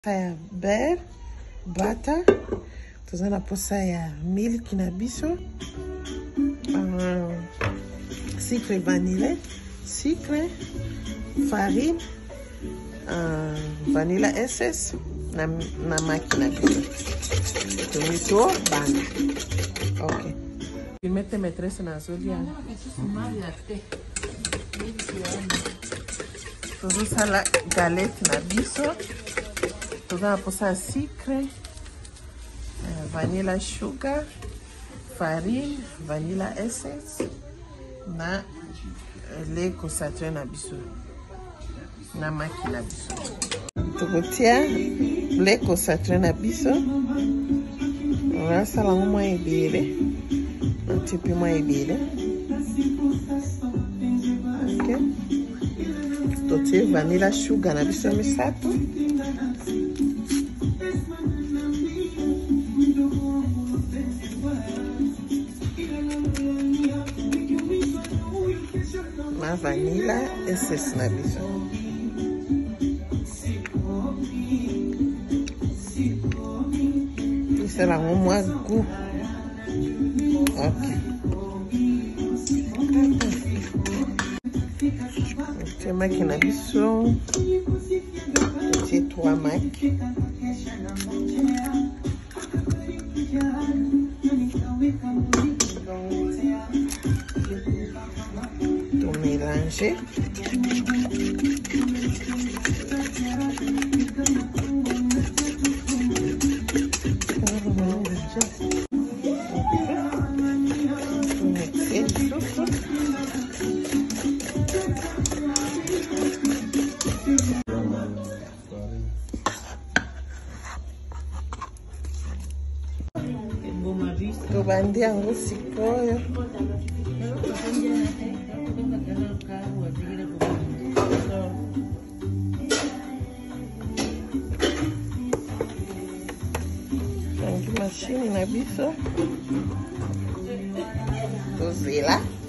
ya beurre, butter, toza na posa ya milk na biso, sucre vanille, sucre, farine, vanilla essence na maki na biso. Tomito bana. Ok. Mete maîtresse na zolia. Tozo sala galette na biso. Tozo na posa sucre, vanilla sugar, farine, vanilla essence na lait concentré na biso. Na maki na biso. Tokotia lait concentré na biso. On sala mwa ebele. Un petit peu moins ebele. Ok. Totie vanilla sugar na biso misato. Na vanilla essence na biso. C'est la moins goût. Ok. C'est ma qui n'a biso. C'est 3 mac. Tout mélanger. Tobandi yango sikoyo. Tangi machine na biso. Tozela.